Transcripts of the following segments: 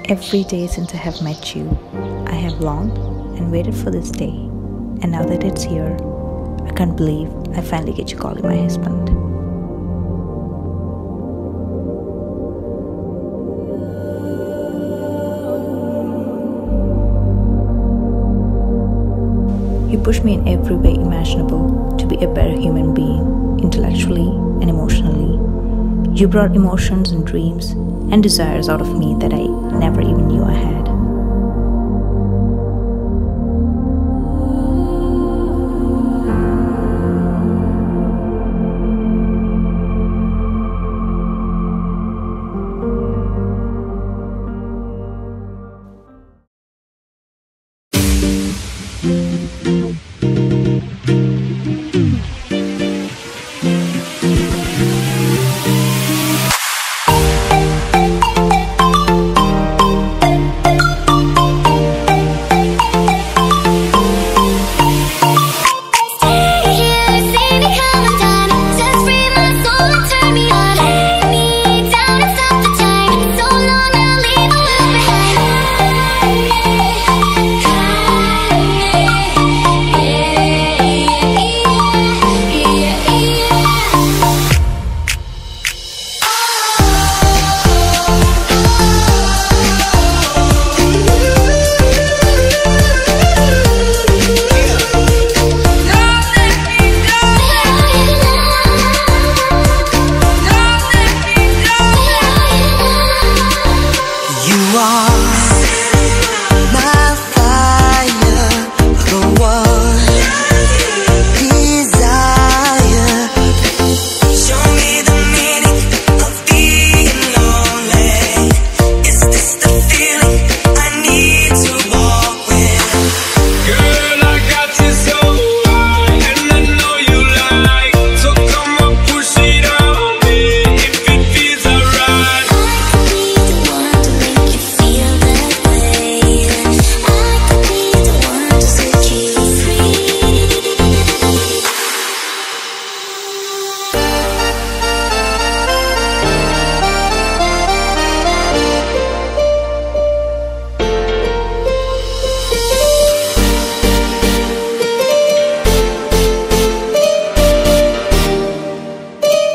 Every day since I have met you, I have longed and waited for this day. And now that it's here, I can't believe I finally get you calling my husband. You push me in every way imaginable to be a better human being, intellectually and emotionally. You brought emotions and dreams and desires out of me that I never even knew I had.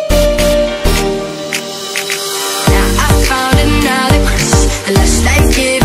Let's take it.